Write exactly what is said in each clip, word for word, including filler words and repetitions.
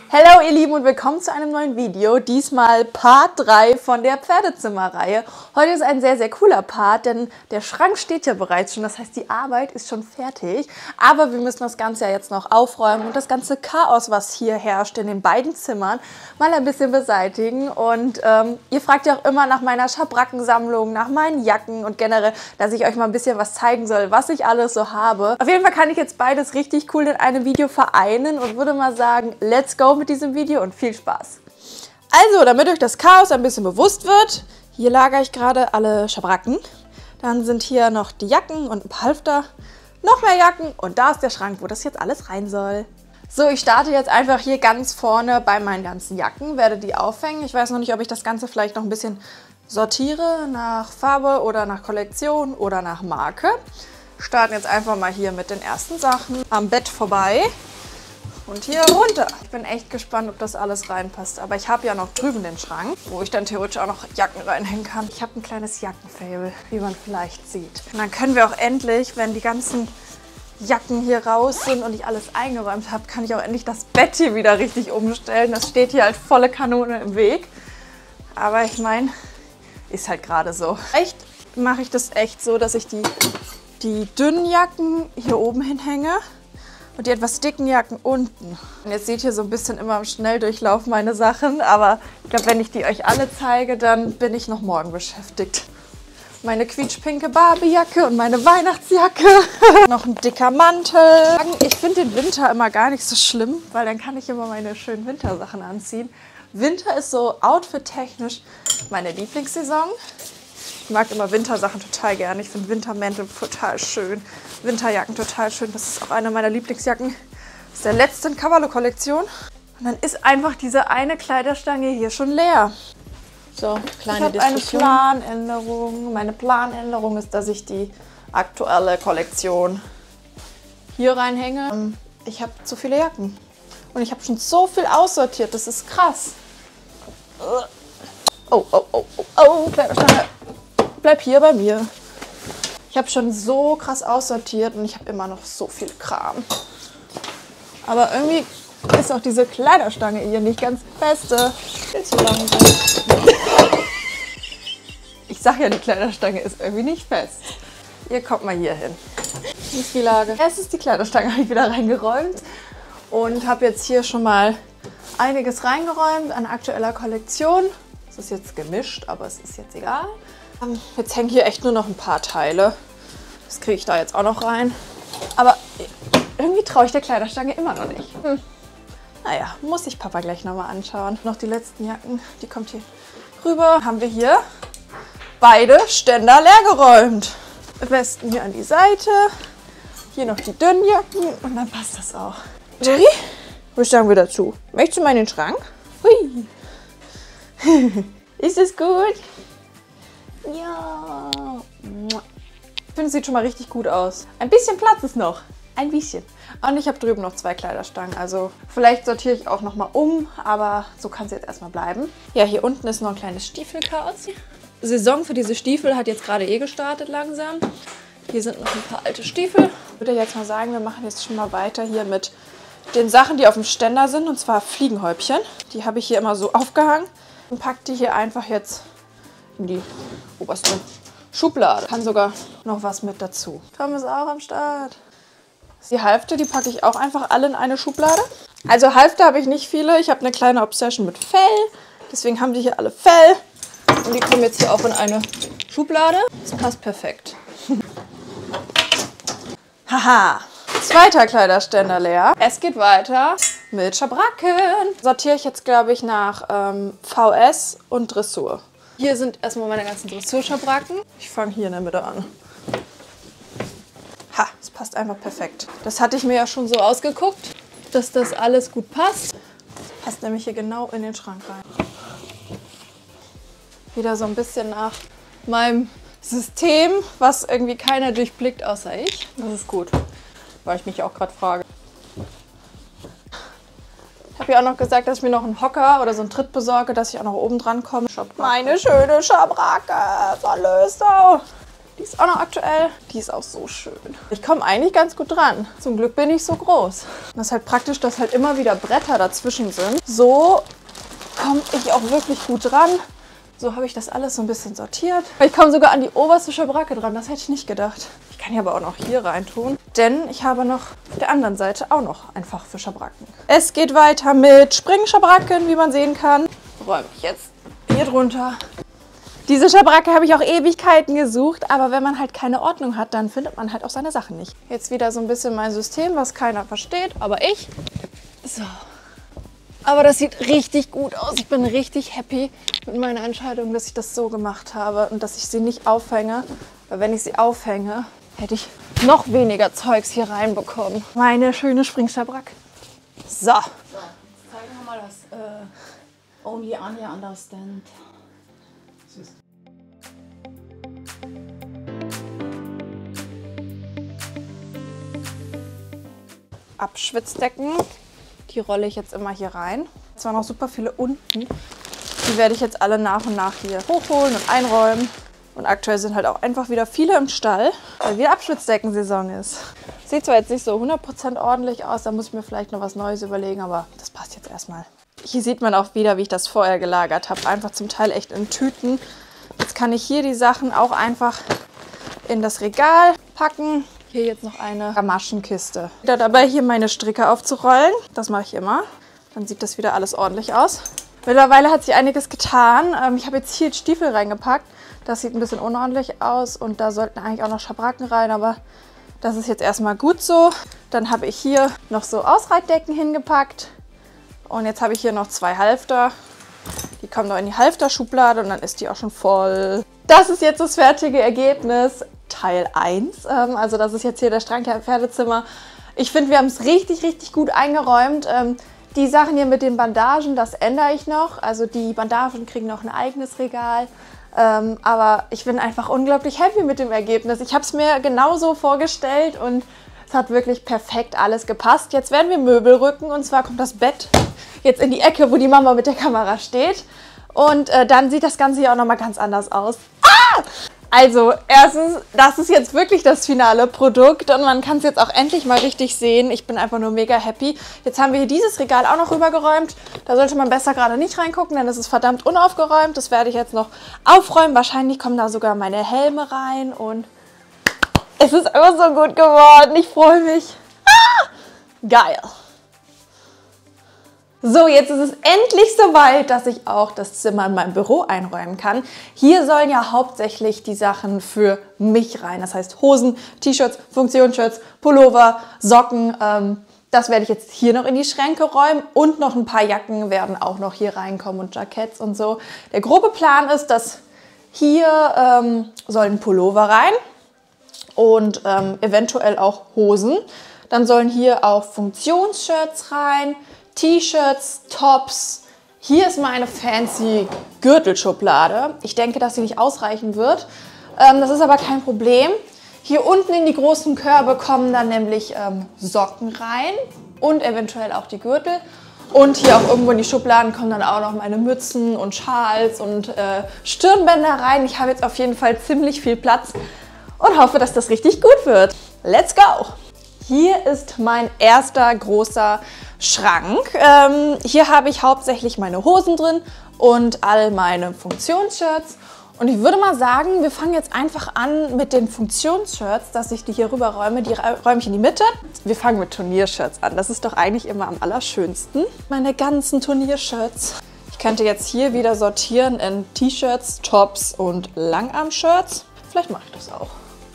Hallo ihr Lieben und willkommen zu einem neuen Video, diesmal Part drei von der Pferdezimmerreihe. Heute ist ein sehr, sehr cooler Part, denn der Schrank steht ja bereits schon, das heißt die Arbeit ist schon fertig. Aber wir müssen das Ganze ja jetzt noch aufräumen und das ganze Chaos, was hier herrscht in den beiden Zimmern, mal ein bisschen beseitigen. Und ähm, ihr fragt ja auch immer nach meiner Schabrackensammlung, nach meinen Jacken und generell, dass ich euch mal ein bisschen was zeigen soll, was ich alles so habe. Auf jeden Fall kann ich jetzt beides richtig cool in einem Video vereinen und würde mal sagen, let's go mit diesem Video und viel Spaß. Also, damit euch das Chaos ein bisschen bewusst wird, hier lagere ich gerade alle Schabracken. Dann sind hier noch die Jacken und ein paar Halfter, noch mehr Jacken und da ist der Schrank, wo das jetzt alles rein soll. So, ich starte jetzt einfach hier ganz vorne bei meinen ganzen Jacken, werde die aufhängen. Ich weiß noch nicht, ob ich das Ganze vielleicht noch ein bisschen sortiere nach Farbe oder nach Kollektion oder nach Marke. Starten jetzt einfach mal hier mit den ersten Sachen am Bett vorbei. Und hier runter. Ich bin echt gespannt, ob das alles reinpasst. Aber ich habe ja noch drüben den Schrank, wo ich dann theoretisch auch noch Jacken reinhängen kann. Ich habe ein kleines Jackenfable, wie man vielleicht sieht. Und dann können wir auch endlich, wenn die ganzen Jacken hier raus sind und ich alles eingeräumt habe, kann ich auch endlich das Bett hier wieder richtig umstellen. Das steht hier halt volle Kanone im Weg. Aber ich meine, ist halt gerade so. Echt mache ich das echt so, dass ich die, die dünnen Jacken hier oben hinhänge. Und die etwas dicken Jacken unten. Und jetzt seht ihr so ein bisschen immer im Schnelldurchlauf meine Sachen. Aber ich glaube, wenn ich die euch alle zeige, dann bin ich noch morgen beschäftigt. Meine quietschpinke Barbie-Jacke und meine Weihnachtsjacke. Noch ein dicker Mantel. Ich finde den Winter immer gar nicht so schlimm, weil dann kann ich immer meine schönen Wintersachen anziehen. Winter ist so outfit-technisch meine Lieblingssaison. Ich mag immer Wintersachen total gerne. Ich finde Wintermäntel total schön. Winterjacken total schön. Das ist auch eine meiner Lieblingsjacken. Das ist der letzten Cavallo-Kollektion. Und dann ist einfach diese eine Kleiderstange hier schon leer. So, kleine Diskussion. Ich habe eine Planänderung. Meine Planänderung ist, dass ich die aktuelle Kollektion hier reinhänge. Ich habe zu viele Jacken. Und ich habe schon so viel aussortiert. Das ist krass. Oh, oh, oh, oh, oh, Kleiderstange. Bleib hier bei mir. Ich habe schon so krass aussortiert und ich habe immer noch so viel Kram. Aber irgendwie ist auch diese Kleiderstange hier nicht ganz feste. Viel zu langsam. Ich sag ja, die Kleiderstange ist irgendwie nicht fest. Ihr kommt mal hier hin. Wie ist die Lage? Es ist die Kleiderstange, habe ich wieder reingeräumt. Und habe jetzt hier schon mal einiges reingeräumt an aktueller Kollektion. Es ist jetzt gemischt, aber es ist jetzt egal. Jetzt hängen hier echt nur noch ein paar Teile. Das kriege ich da jetzt auch noch rein. Aber irgendwie traue ich der Kleiderstange immer noch nicht. Hm. Naja, muss ich Papa gleich nochmal anschauen. Noch die letzten Jacken, die kommt hier rüber. Haben wir hier beide Ständer leer geräumt. Westen hier an die Seite. Hier noch die dünnen Jacken und dann passt das auch. Jerry, was sagen wir dazu? Möchtest du mal in den Schrank? Hui. Ist das gut? Ja. Ich finde, es sieht schon mal richtig gut aus. Ein bisschen Platz ist noch. Ein bisschen. Und ich habe drüben noch zwei Kleiderstangen. Also vielleicht sortiere ich auch noch mal um, aber so kann es jetzt erstmal bleiben. Ja, hier unten ist noch ein kleines Stiefelchaos. Die Saison für diese Stiefel hat jetzt gerade eh gestartet langsam. Hier sind noch ein paar alte Stiefel. Ich würde jetzt mal sagen, wir machen jetzt schon mal weiter hier mit den Sachen, die auf dem Ständer sind. Und zwar Fliegenhäubchen. Die habe ich hier immer so aufgehangen. Und packe die hier einfach jetzt in die oberste Schublade. Kann sogar noch was mit dazu. Tom ist auch am Start. Die Halfter, die packe ich auch einfach alle in eine Schublade. Also Halfter habe ich nicht viele. Ich habe eine kleine Obsession mit Fell. Deswegen haben die hier alle Fell. Und die kommen jetzt hier auch in eine Schublade. Das passt perfekt. Haha. Zweiter Kleiderständer leer. Es geht weiter mit Schabracken. Sortiere ich jetzt, glaube ich, nach ähm, V S und Dressur. Hier sind erstmal meine ganzen Dressurschabracken. Ich fange hier in der Mitte an. Ha, es passt einfach perfekt. Das hatte ich mir ja schon so ausgeguckt, dass das alles gut passt. Das passt nämlich hier genau in den Schrank rein. Wieder so ein bisschen nach meinem System, was irgendwie keiner durchblickt, außer ich. Das ist gut, weil ich mich auch gerade frage. Ich habe ja auch noch gesagt, dass ich mir noch einen Hocker oder so einen Tritt besorge, dass ich auch noch oben dran komme. Meine schöne Schabracke, Verlösung. Die ist auch noch aktuell. Die ist auch so schön. Ich komme eigentlich ganz gut dran. Zum Glück bin ich so groß. Das ist halt praktisch, dass halt immer wieder Bretter dazwischen sind. So komme ich auch wirklich gut dran. So habe ich das alles so ein bisschen sortiert. Ich komme sogar an die oberste Schabracke dran. Das hätte ich nicht gedacht. Ich kann die aber auch noch hier rein tun. Denn ich habe noch auf der anderen Seite auch noch ein Fach für Schabracken. Es geht weiter mit Springschabracken, wie man sehen kann. Räume ich jetzt hier drunter. Diese Schabracke habe ich auch Ewigkeiten gesucht, aber wenn man halt keine Ordnung hat, dann findet man halt auch seine Sachen nicht. Jetzt wieder so ein bisschen mein System, was keiner versteht, aber ich. So. Aber das sieht richtig gut aus. Ich bin richtig happy mit meiner Entscheidung, dass ich das so gemacht habe und dass ich sie nicht aufhänge. Weil wenn ich sie aufhänge, hätte ich noch weniger Zeugs hier reinbekommen. Meine schöne Springschabracke. So. So, zeigen wir mal das uh, Only Anja Understand. Abschwitzdecken, die rolle ich jetzt immer hier rein. Es waren noch super viele unten. Die werde ich jetzt alle nach und nach hier hochholen und einräumen. Und aktuell sind halt auch einfach wieder viele im Stall, weil wieder Abschwitzdeckensaison ist. Sieht zwar jetzt nicht so hundert Prozent ordentlich aus, da muss ich mir vielleicht noch was Neues überlegen, aber das passt jetzt erstmal. Hier sieht man auch wieder, wie ich das vorher gelagert habe. Einfach zum Teil echt in Tüten. Jetzt kann ich hier die Sachen auch einfach in das Regal packen. Hier jetzt noch eine Gamaschenkiste. Wieder dabei, hier meine Stricke aufzurollen. Das mache ich immer. Dann sieht das wieder alles ordentlich aus. Mittlerweile hat sich einiges getan. Ich habe jetzt hier Stiefel reingepackt. Das sieht ein bisschen unordentlich aus und da sollten eigentlich auch noch Schabracken rein, aber das ist jetzt erstmal gut so. Dann habe ich hier noch so Ausreitdecken hingepackt. Und jetzt habe ich hier noch zwei Halfter. Die kommen noch in die Halfter-Schublade und dann ist die auch schon voll. Das ist jetzt das fertige Ergebnis, Teil eins. Ähm, also das ist jetzt hier der Schrank im Pferdezimmer. Ich finde, wir haben es richtig, richtig gut eingeräumt. Ähm, die Sachen hier mit den Bandagen, das ändere ich noch. Also die Bandagen kriegen noch ein eigenes Regal. Ähm, aber ich bin einfach unglaublich happy mit dem Ergebnis. Ich habe es mir genauso vorgestellt und es hat wirklich perfekt alles gepasst. Jetzt werden wir Möbel rücken und zwar kommt das Bett jetzt in die Ecke, wo die Mama mit der Kamera steht. Und äh, dann sieht das Ganze hier auch nochmal ganz anders aus. Ah! Also erstens, das ist jetzt wirklich das finale Produkt und man kann es jetzt auch endlich mal richtig sehen. Ich bin einfach nur mega happy. Jetzt haben wir hier dieses Regal auch noch rübergeräumt. Da sollte man besser gerade nicht reingucken, denn es ist verdammt unaufgeräumt. Das werde ich jetzt noch aufräumen. Wahrscheinlich kommen da sogar meine Helme rein und es ist einfach so gut geworden. Ich freue mich. Ah! Geil. So, jetzt ist es endlich soweit, dass ich auch das Zimmer in meinem Büro einräumen kann. Hier sollen ja hauptsächlich die Sachen für mich rein. Das heißt Hosen, T-Shirts, Funktionsshirts, Pullover, Socken. Ähm, das werde ich jetzt hier noch in die Schränke räumen. Und noch ein paar Jacken werden auch noch hier reinkommen und Jacketts und so. Der grobe Plan ist, dass hier ähm, sollen Pullover rein und ähm, eventuell auch Hosen. Dann sollen hier auch Funktionsshirts rein. T-Shirts, Tops. Hier ist meine fancy Gürtelschublade. Ich denke, dass sie nicht ausreichen wird. Ähm, das ist aber kein Problem. Hier unten in die großen Körbe kommen dann nämlich ähm, Socken rein und eventuell auch die Gürtel. Und hier auch irgendwo in die Schubladen kommen dann auch noch meine Mützen und Schals und äh, Stirnbänder rein. Ich habe jetzt auf jeden Fall ziemlich viel Platz und hoffe, dass das richtig gut wird. Let's go! Hier ist mein erster großer Schrank. Ähm, hier habe ich hauptsächlich meine Hosen drin und all meine Funktionsshirts. Und ich würde mal sagen, wir fangen jetzt einfach an mit den Funktionsshirts, dass ich die hier rüber räume. Die räume ich in die Mitte. Wir fangen mit Turniershirts an. Das ist doch eigentlich immer am allerschönsten. Meine ganzen Turniershirts. Ich könnte jetzt hier wieder sortieren in T-Shirts, Tops und Langarm-Shirts. Vielleicht mache ich das auch.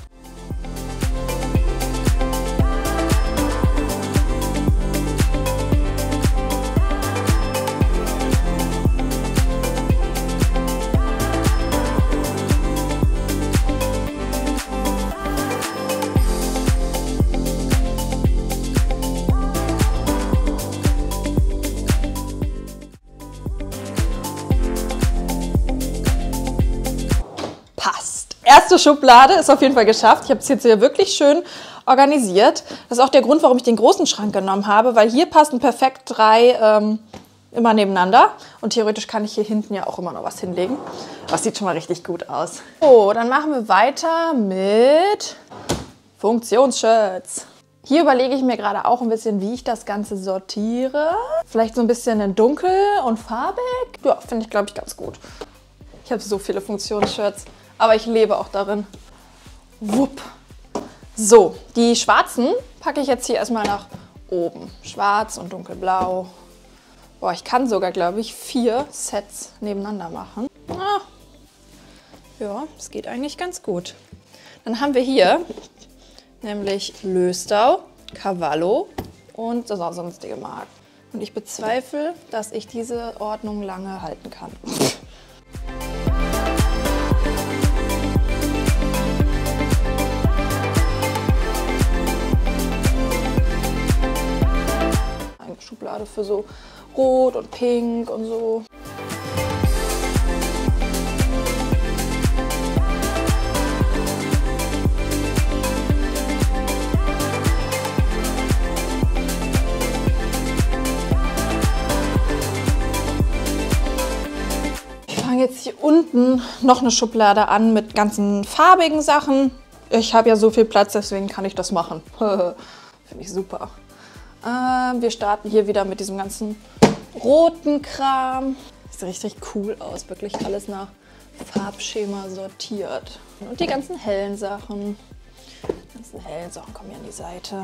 Erste Schublade ist auf jeden Fall geschafft. Ich habe es jetzt hier wirklich schön organisiert. Das ist auch der Grund, warum ich den großen Schrank genommen habe, weil hier passen perfekt drei ähm, immer nebeneinander. Und theoretisch kann ich hier hinten ja auch immer noch was hinlegen. Das sieht schon mal richtig gut aus. So, dann machen wir weiter mit Funktionsshirts. Hier überlege ich mir gerade auch ein bisschen, wie ich das Ganze sortiere. Vielleicht so ein bisschen in dunkel und farbig. Ja, finde ich, glaube ich, ganz gut. Ich habe so viele Funktionsshirts, aber ich lebe auch darin. Wupp. So, die schwarzen packe ich jetzt hier erstmal nach oben. Schwarz und dunkelblau. Boah, ich kann sogar, glaube ich, vier Sets nebeneinander machen. Ah. Ja, es geht eigentlich ganz gut. Dann haben wir hier nämlich Löstau, Cavallo und sonstige Marken. Und ich bezweifle, dass ich diese Ordnung lange halten kann. Eine Schublade für so Rot und Pink und so. Jetzt hier unten noch eine Schublade an mit ganzen farbigen Sachen. Ich habe ja so viel Platz, deswegen kann ich das machen. Finde ich super. Äh, wir starten hier wieder mit diesem ganzen roten Kram. Sieht richtig cool aus, wirklich alles nach Farbschema sortiert. Und die ganzen hellen Sachen. Die ganzen hellen Sachen kommen hier an die Seite.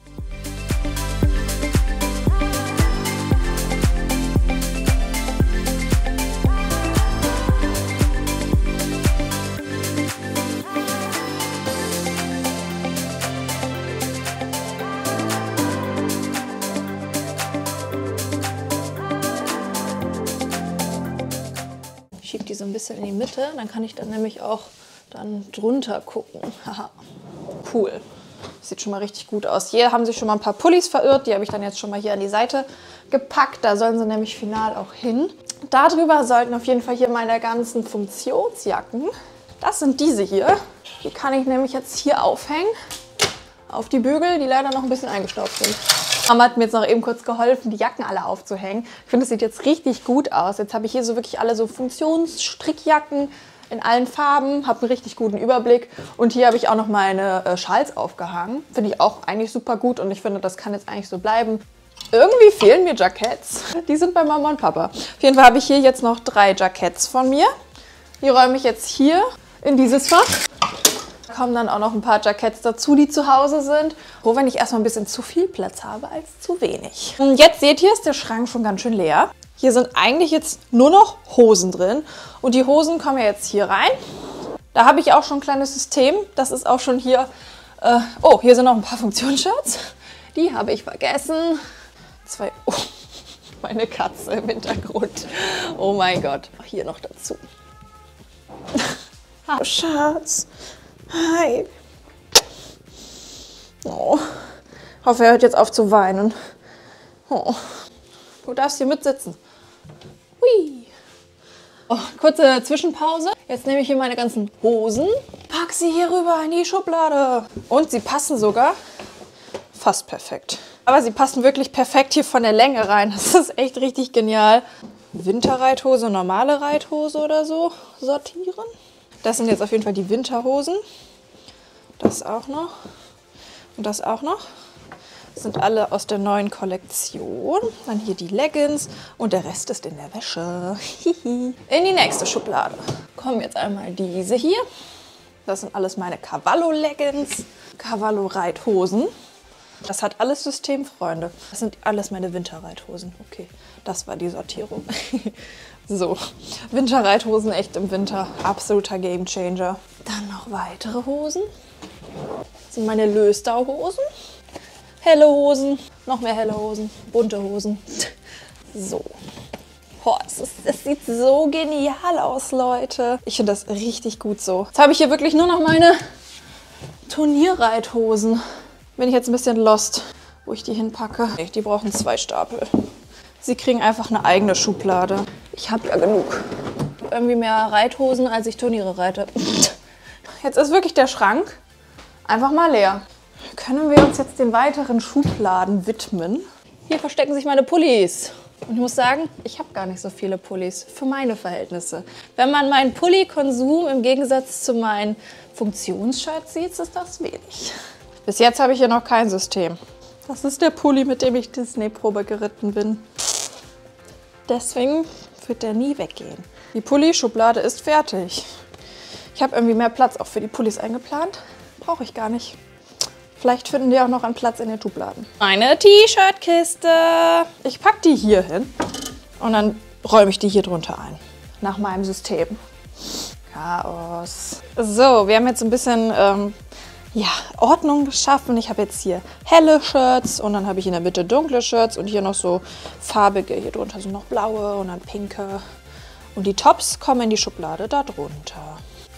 Schiebe die so ein bisschen in die Mitte, dann kann ich dann nämlich auch dann drunter gucken. Haha, cool. Sieht schon mal richtig gut aus. Hier haben sich schon mal ein paar Pullis verirrt, die habe ich dann jetzt schon mal hier an die Seite gepackt. Da sollen sie nämlich final auch hin. Darüber sollten auf jeden Fall hier meine ganzen Funktionsjacken. Das sind diese hier. Die kann ich nämlich jetzt hier aufhängen. Auf die Bügel, die leider noch ein bisschen eingestaubt sind. Mama hat mir jetzt noch eben kurz geholfen, die Jacken alle aufzuhängen. Ich finde, es sieht jetzt richtig gut aus. Jetzt habe ich hier so wirklich alle so Funktionsstrickjacken in allen Farben, habe einen richtig guten Überblick. Und hier habe ich auch noch meine äh, Schals aufgehangen. Finde ich auch eigentlich super gut und ich finde, das kann jetzt eigentlich so bleiben. Irgendwie fehlen mir Jacketts. Die sind bei Mama und Papa. Auf jeden Fall habe ich hier jetzt noch drei Jacketts von mir. Die räume ich jetzt hier in dieses Fach. Da kommen dann auch noch ein paar Jacketts dazu, die zu Hause sind. Wo wenn ich erstmal ein bisschen zu viel Platz habe als zu wenig. Und jetzt seht ihr, ist der Schrank schon ganz schön leer. Hier sind eigentlich jetzt nur noch Hosen drin. Und die Hosen kommen ja jetzt hier rein. Da habe ich auch schon ein kleines System. Das ist auch schon hier. Äh, oh, hier sind noch ein paar Funktionsshirts. Die habe ich vergessen. Zwei. Oh, meine Katze im Hintergrund. Oh mein Gott. Hier noch dazu. Oh, Schatz. Hi. Oh. Ich hoffe, er hört jetzt auf zu weinen. Oh. Du darfst hier mitsitzen. Hui. Oh, kurze Zwischenpause. Jetzt nehme ich hier meine ganzen Hosen. Pack sie hier rüber in die Schublade. Und sie passen sogar fast perfekt. Aber sie passen wirklich perfekt hier von der Länge rein. Das ist echt richtig genial. Winterreithose, normale Reithose oder so sortieren. Das sind jetzt auf jeden Fall die Winterhosen. Das auch noch. Und das auch noch. Das sind alle aus der neuen Kollektion. Dann hier die Leggings und der Rest ist in der Wäsche. In die nächste Schublade kommen jetzt einmal diese hier. Das sind alles meine Cavallo-Leggings, Cavallo-Reithosen. Das hat alles Systemfreunde. Das sind alles meine Winterreithosen. Okay, das war die Sortierung. So, Winterreithosen echt im Winter. Absoluter Gamechanger. Dann noch weitere Hosen. Das sind meine Löstau-Hosen. Helle Hosen, noch mehr helle Hosen, bunte Hosen. So. Boah, es, ist, es sieht so genial aus, Leute. Ich finde das richtig gut so. Jetzt habe ich hier wirklich nur noch meine Turnierreithosen. Bin ich jetzt ein bisschen lost, wo ich die hinpacke. Die brauchen zwei Stapel. Sie kriegen einfach eine eigene Schublade. Ich habe ja genug. Irgendwie mehr Reithosen, als ich Turniere reite. Jetzt ist wirklich der Schrank einfach mal leer. Können wir uns jetzt den weiteren Schubladen widmen? Hier verstecken sich meine Pullis. Und ich muss sagen, ich habe gar nicht so viele Pullis für meine Verhältnisse. Wenn man meinen Pulli-Konsum im Gegensatz zu meinen Funktionsshirts sieht, ist das wenig. Bis jetzt habe ich hier noch kein System. Das ist der Pulli, mit dem ich Disney-Probe geritten bin. Deswegen wird der nie weggehen. Die Pulli-Schublade ist fertig. Ich habe irgendwie mehr Platz auch für die Pullis eingeplant. Brauche ich gar nicht. Vielleicht finden die auch noch einen Platz in den Schubladen. Eine T-Shirt-Kiste. Ich packe die hier hin und dann räume ich die hier drunter ein. Nach meinem System. Chaos. So, wir haben jetzt ein bisschen ähm, ja, Ordnung geschaffen. Ich habe jetzt hier helle Shirts und dann habe ich in der Mitte dunkle Shirts und hier noch so farbige. Hier drunter sind noch blaue und dann pinke. Und die Tops kommen in die Schublade da drunter.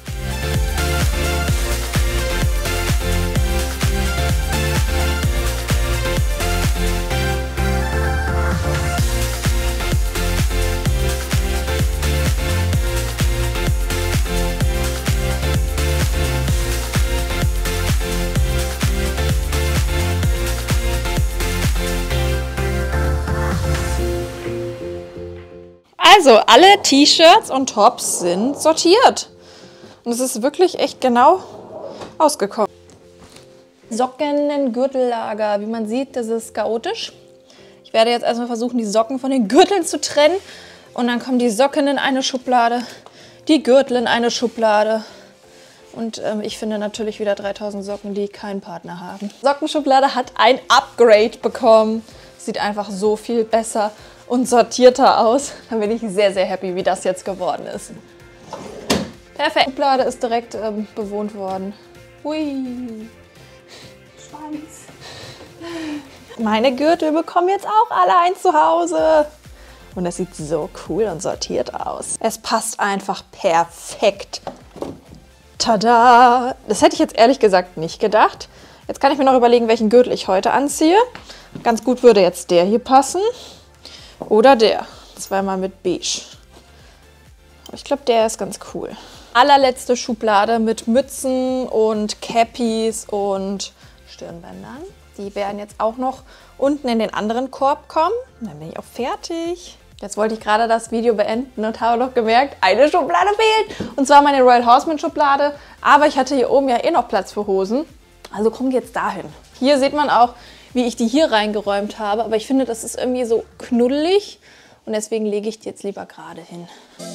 Also, alle T-Shirts und Tops sind sortiert. Und es ist wirklich echt genau ausgekommen. Socken, Gürtellager. Wie man sieht, das ist chaotisch. Ich werde jetzt erstmal versuchen, die Socken von den Gürteln zu trennen. Und dann kommen die Socken in eine Schublade, die Gürtel in eine Schublade. Und ähm, ich finde natürlich wieder dreitausend Socken, die keinen Partner haben. Sockenschublade hat ein Upgrade bekommen. Sieht einfach so viel besser und sortierter aus. Dann bin ich sehr, sehr happy, wie das jetzt geworden ist. Perfekt. Die Schublade ist direkt ähm, bewohnt worden. Hui. Schwanz. Meine Gürtel bekommen jetzt auch alle ein Zuhause. Und das sieht so cool und sortiert aus. Es passt einfach perfekt. Tada! Das hätte ich jetzt ehrlich gesagt nicht gedacht. Jetzt kann ich mir noch überlegen, welchen Gürtel ich heute anziehe. Ganz gut würde jetzt der hier passen. Oder der. Zweimal mit beige. Ich glaube, der ist ganz cool. Allerletzte Schublade mit Mützen und Cappies und Stirnbändern. Die werden jetzt auch noch unten in den anderen Korb kommen. Dann bin ich auch fertig. Jetzt wollte ich gerade das Video beenden und habe noch gemerkt, eine Schublade fehlt. Und zwar meine Royal Horseman Schublade. Aber ich hatte hier oben ja eh noch Platz für Hosen. Also kommen wir jetzt dahin. Hier sieht man auch, wie ich die hier reingeräumt habe. Aber ich finde, das ist irgendwie so knuddelig. Und deswegen lege ich die jetzt lieber gerade hin.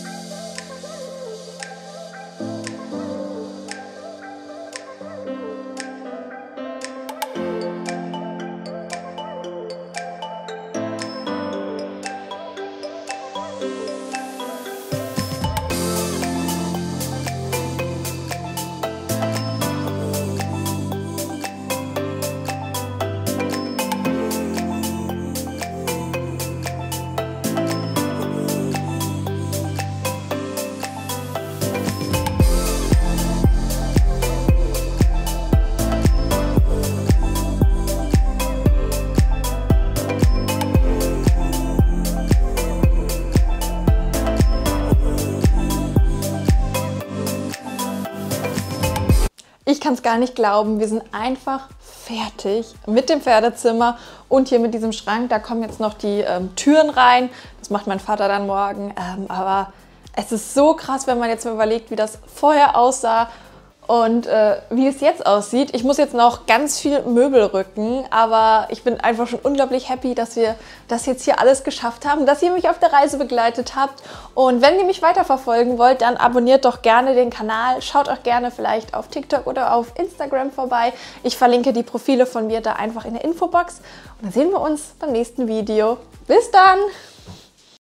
Ich kann es gar nicht glauben, wir sind einfach fertig mit dem Pferdezimmer und hier mit diesem Schrank. Da kommen jetzt noch die ähm, Türen rein. Das macht mein Vater dann morgen. Ähm, aber es ist so krass, wenn man jetzt mal überlegt, wie das vorher aussah und äh, wie es jetzt aussieht. Ich muss jetzt noch ganz viel Möbel rücken, aber ich bin einfach schon unglaublich happy, dass wir das jetzt hier alles geschafft haben, dass ihr mich auf der Reise begleitet habt. Und wenn ihr mich weiterverfolgen wollt, dann abonniert doch gerne den Kanal. Schaut auch gerne vielleicht auf TikTok oder auf Instagram vorbei. Ich verlinke die Profile von mir da einfach in der Infobox. Und dann sehen wir uns beim nächsten Video. Bis dann!